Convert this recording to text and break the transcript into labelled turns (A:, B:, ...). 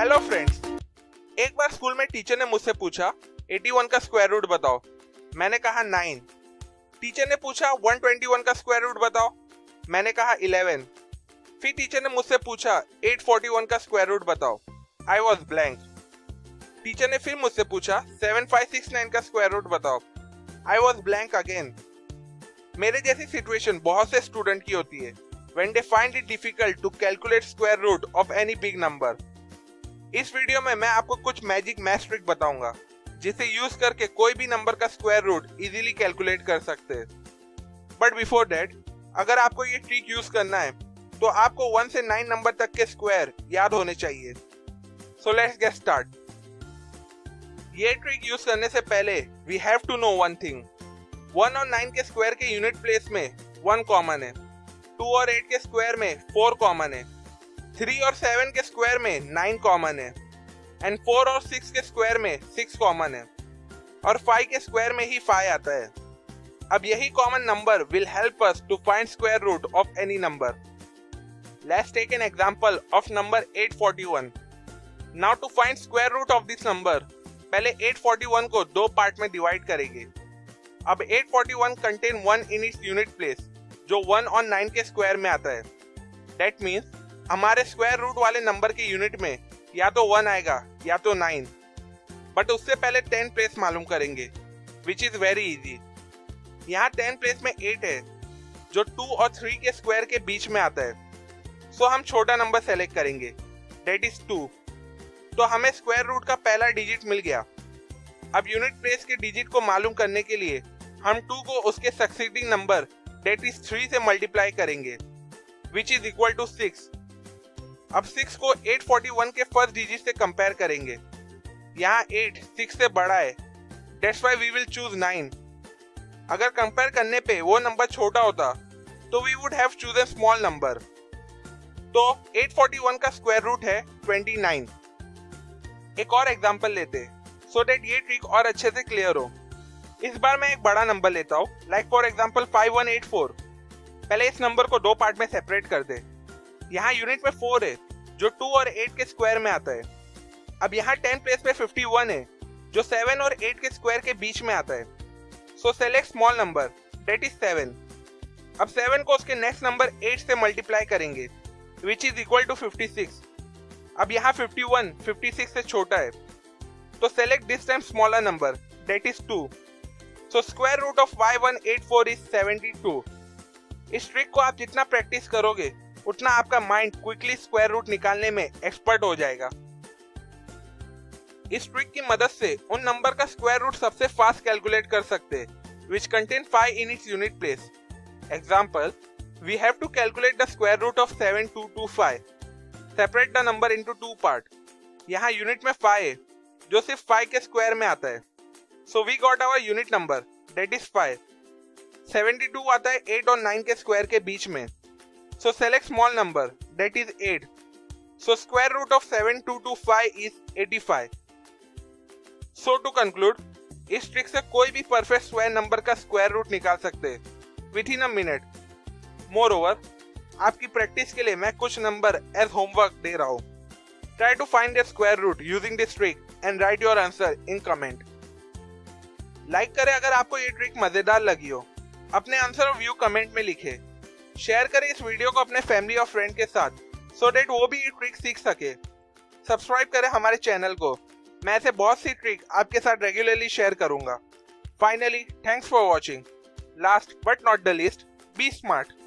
A: Hello friends, एक बार school में teacher ने मुझसे पूछा 81 का स्क्वायर रूट बताओ। मैंने कहा 9। टीचर ने पूछा 121 का स्क्वायर रूट बताओ। मैंने कहा 11। फिर टीचर ने मुझसे पूछा 841 का स्क्वायर रूट बताओ। I was blank. टीचर ने फिर मुझसे पूछा 7569 का स्क्वायर रूट बताओ। I was blank again. मेरे जैसी सिचुएशन बहुत से स्टूडेंट की होती है when they find it difficult to calculate square root of any big number। इस वीडियो में मैं आपको कुछ मैजिक मैथ ट्रिक बताऊंगा जिसे यूज करके कोई भी नंबर का स्क्वायर रूट इजीली कैलकुलेट कर सकते हैं। बट बिफोर दैट, अगर आपको ये ट्रिक यूज करना है तो आपको 1 से 9 नंबर तक के स्क्वायर याद होने चाहिए। So let's get start. ये ट्रिक यूज करने से पहले we have to know one thing. 1 और 9 के स्क्वायर के यूनिट प्लेस में 1 कॉमन है, 2 और 8 के स्क्वायर में 4 कॉमन है, 3 और 7 के स्क्वायर में 9 कॉमन है, एंड 4 और 6 के स्क्वायर में 6 कॉमन है, और 5 के स्क्वायर में ही 5 आता है। अब यही common number will help us to find square root of any number. Let's take an example of number 841। Now to find square root of this number, पहले 841 को 2 पार्ट में डिवाइड करेंगे। अब 841 contain 1 in its unit place, जो 1 और 9 के square में आता है। दैट मीन्स हमारे स्क्वायर रूट वाले नंबर के यूनिट में या तो 1 आएगा या तो 9। बट उससे पहले 10 प्लेस मालूम करेंगे, विच इज वेरी इजी। यहाँ 10 प्लेस में 8 है, जो 2 और 3 के स्क्वायर के बीच में आता है। सो हम छोटा नंबर सेलेक्ट करेंगे, दैट इज 2। तो हमें स्क्वायर रूट का पहला डिजिट मिल गया। अब यूनिट प्लेस के डिजिट को मालूम करने के लिए हम 2 को उसके सक्सीडिंग नंबर that is 3 से मल्टीप्लाई करेंगे, which is equal to 6। अब 6 को 841 के फर्स्ट डिजिट से कंपेयर करेंगे। यहाँ 8 6 से बड़ा है, that's why we will choose 9। अगर कंपेयर करने पे वो नंबर छोटा होता तो we would have chosen small number। तो 841 का स्क्वायर रूट है 29। एक और एग्जांपल लेते so that ये ट्रिक और अच्छे से क्लियर हो। इस बार मैं एक बड़ा नंबर लेता हूँ, लाइक फॉर एग्जाम्पल 5184। पहले इस नंबर को 2 पार्ट में सेपरेट कर दे। यहाँ यूनिट में 4 है, जो 2 और 8 के स्क्वायर में आता है। अब यहाँ 10 प्लेस में 51 है, जो 7 और 8 के स्क्वायर के बीच में आता है। So select small number, that is 7। अब 7 को उसके नेक्स्ट नंबर 8 से मल्टीप्लाई करेंगे, विच इज इक्वल टू 56। अब यहाँ 51 56 से छोटा है, तो select this time smaller number, that is 2। So square root of 5184 is 72। इस ट्रिक को आप जितना प्रैक्टिस करोगे उतना आपका माइंड क्विकली स्क्वायर रूट निकालने में एक्सपर्ट हो जाएगा। इस ट्रिक की मदद से उन नंबर का स्क्वायर रूट सबसे फास्ट कैलकुलेट कर सकते हैं which contain 5 in its unit place। Example, we have to calculate the square root of 7225। Separate the number into 2 part। यहाँ यूनिट में 5 है, जो सिर्फ 5 के स्क्वायर में आता है। So we got our unit number, that is 5। 72 आता है 8 और 9 के स्क्वायर के बीच में। So select small number, that is 8। So square root of 7225 is 85। So to conclude, इस ट्रिक से कोई भी परफेक्ट स्क्वायर नंबर का स्क्वायर रूट निकाल सकते हैं with in a minute. Moreover, आपकी प्रैक्टिस के लिए मैं कुछ नंबर एज होमवर्क दे रहा हूँ। Try to find their square root using this trick and write your answer in comment। Like करें अगर आपको ये ट्रिक मजेदार लगी हो, अपने आंसर और व्यू कमेंट में लिखें। शेयर करें इस वीडियो को अपने फैमिली और फ्रेंड के साथ सो दैट वो भी ये ट्रिक सीख सके। सब्सक्राइब करें हमारे चैनल को, मैं ऐसे बहुत सी ट्रिक आपके साथ रेगुलरली शेयर करूंगा। Finally, thanks for watching. Last but not the least, be smart.